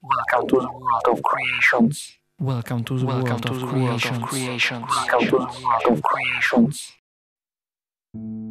Welcome to the world of creations. Welcome to the world of creations. Welcome to the world of creations.